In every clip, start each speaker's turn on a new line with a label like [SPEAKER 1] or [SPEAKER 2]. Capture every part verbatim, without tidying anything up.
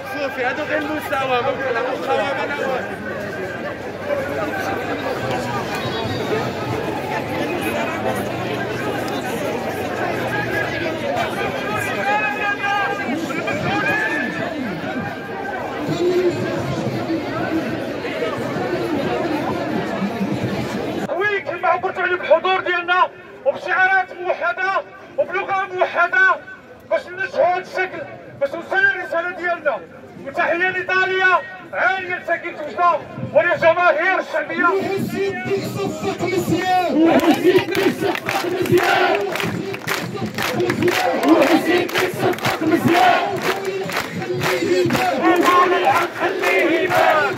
[SPEAKER 1] صوفي هادو غير المستوى ممكن المقاومه الاول.
[SPEAKER 2] وي كما عبرت عليه بالحضور ديالنا وبشعارات موحده وبلغه موحده باش ننجحوا هذا الشكل، باش نوصلوا الرساله ديالنا. وتحيه لإيطاليا عاليه لساكنه وجده وللجماهير الشعبيه.
[SPEAKER 3] وحسيتك صفق مزيان، وحسيتك صفق مزيان، وحسيتك صفق مزيان. وقول الحق خليه يبان،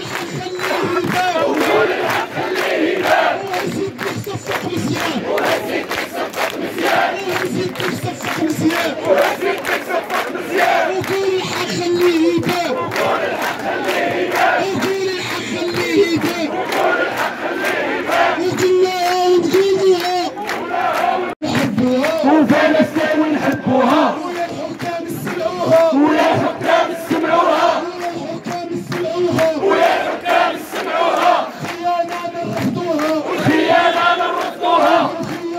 [SPEAKER 3] وقول الحق خليه يبان. وحسيتك صفق مزيان، وحسيتك صفق مزيان، وحسيتك صفق مزيان، وحسيتك صفق مزيان. وقول الحق خليه يبان، وقول الحق خليه يبان، وقول الحق خليه يبان، وقول الحق خليه يبان. وقلناها ونقولوها نحبوها وفلسطين ونحبوها، ويا الحكام يسمعوها، ويا الحكام يسمعوها، ويا الحكام يسمعوها، ويا الحكام يسمعوها. الخيانة نرفضوها، والخيانة نرفضوها،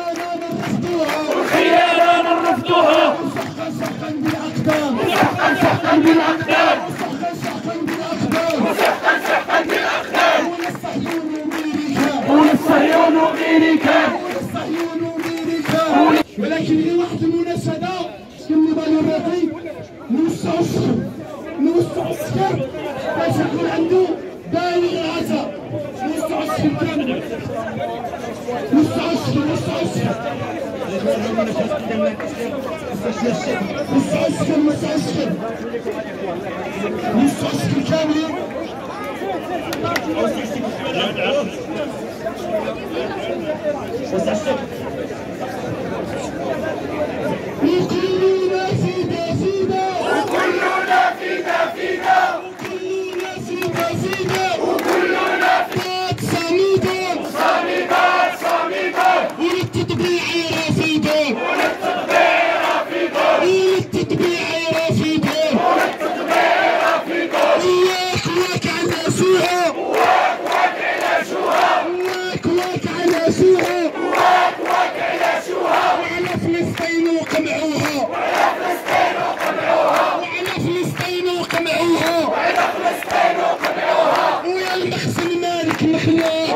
[SPEAKER 3] والخيانة نرفضوها. وسحقا سحقا بالأقدام، وسحقا سحقا بالأقدام، وسحقا سحقا بالأقدام، وسحقا سحقا بالأقدام. وللصهيون وأمريكا، وللصهيون وأمريكا، وللصهيون وأمريكا. ولكن هي واحد المناشدة كالنضال الرياضي، نوسعوا السكر، نوسعوا السكر باش يكون عنده بالغ العزاء. نوسعوا السكر كامل، نوسعوا السكر، نوسعوا السكر، نوسعوا السكر، نوسعوا السكر، نوسعوا السكر كاملين. وسع السكر. وكلنا فينا فينا، وكلنا فينا فينا، وكلنا فينا فينا، وكلنا فينا صامدة صامدة صامدة. وللتطبيع رافضة، وللتطبيع رافضة، وللتطبيع رافضة، وللتطبيع رافضة. وياك واك عناسوها، واك واك عناسوها، واك واك عناسوها، واك واك عناسوها. وعلى فلسطين وقمعوها، وعلى فلسطين وقمعوها، وعلى فلسطين وقمعوها، وعلى فلسطين وقمعوها. ويا المخزن مالك مخلوع،